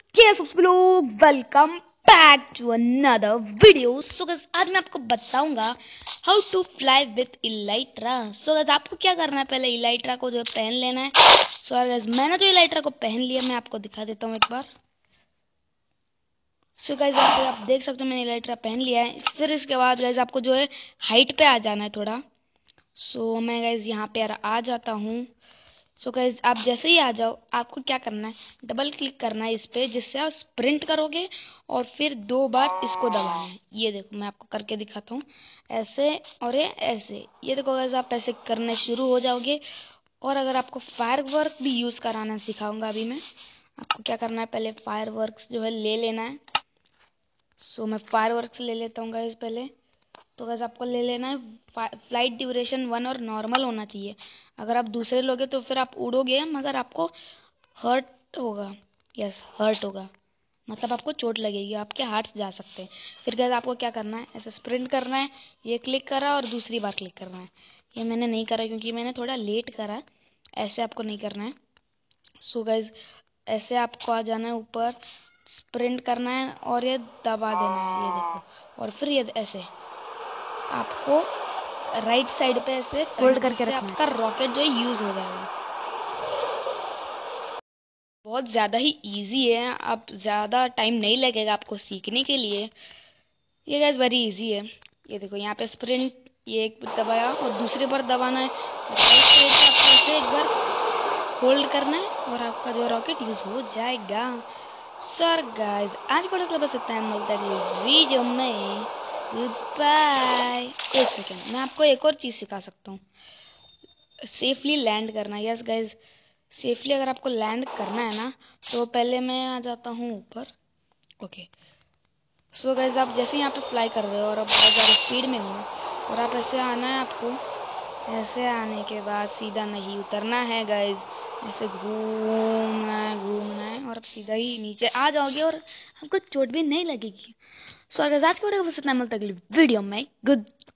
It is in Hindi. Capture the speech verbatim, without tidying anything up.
क्या सब लोग, welcome back to another video. So guys आज मैं आपको बताऊंगा how to fly with elytra. So guys आपको क्या करना है, पहले इलाइट्रा को जो है पहन लेना है। सो so, गाइस मैंने तो इलाइट्रा को पहन लिया, मैं आपको दिखा देता हूँ एक बार। सो गाइस यहाँ पे आप देख सकते हो मैंने इलाइट्रा पहन लिया है। फिर इसके बाद गाइस आपको जो है हाइट पे आ जाना है थोड़ा। सो so, मैं गाइस यहाँ पे आ जाता हूँ। सो so गाइज आप जैसे ही आ जाओ, आपको क्या करना है, डबल क्लिक करना है इस पे, जिससे आप स्प्रिंट करोगे और फिर दो बार इसको दबाना है। ये देखो मैं आपको करके दिखाता हूँ, ऐसे और ये ऐसे। ये देखो गाइज आप ऐसे करने शुरू हो जाओगे। और अगर आपको फायर वर्क भी यूज कराना सिखाऊंगा अभी मैं। आपको क्या करना है, पहले फायर वर्क जो है ले लेना है। सो मैं फायर वर्क ले लेता हूँ गाइज पहले। तो गाइस आपको ले लेना है, फ्लाइट ड्यूरेशन वन और नॉर्मल होना चाहिए। अगर आप दूसरे लोगे तो फिर आप उड़ोगे मगर आपको हर्ट होगा। यस हर्ट होगा, मतलब आपको चोट लगेगी, आपके हाथ जा सकते हैं। फिर गाइस आपको क्या करना है, ऐसे स्प्रिंट करना है, ये क्लिक करा और दूसरी बार क्लिक करना है। ये मैंने नहीं करा क्योंकि मैंने थोड़ा लेट करा। ऐसे आपको नहीं करना है। सो गाइस ऐसे आपको आ जाना है ऊपर, स्प्रिंट करना है और ये दबा देना है, ये देखो। और फिर ये ऐसे आपको राइट साइड पे ऐसे होल्ड करके रखना है, आपका रॉकेट जो है यूज हो जाएगा। बहुत ज़्यादा ही इजी है, आप ज़्यादा टाइम नहीं लगेगा आपको सीखने के लिए। ये गाइस वेरी इजी है। ये देखो यहाँ पे स्प्रिंट, ये एक दबाया और दूसरी बार दबाना है। राइट साइड पे आपको ऐसे एक बार होल्ड करना है और आपका जो रॉकेट यूज हो जाएगा। सर गाइस आज वीडियो के लिए बस इतना है, मिलता है वीडियो में। Good bye. एक सेकेंड, मैं आपको एक और चीज़ सिखा सकता हूँ, सेफली लैंड करना। यस गाइज सेफली अगर आपको लैंड करना है ना, तो पहले मैं आ जाता हूँ ऊपर। ओके सो गाइज आप जैसे यहाँ पे फ्लाई कर रहे हो और आप बहुत ज़्यादा स्पीड में हो और आप ऐसे आना है आपको। ऐसे आने के बाद सीधा नहीं उतरना है गाइज, ऐसे घूमना है घूमना है और आप सीधा ही नीचे आ जाओगे और आपको चोट भी नहीं लगेगी। सो गाइज आज के वीडियो को बस इतना, मिलता है अगली वीडियो में। गुड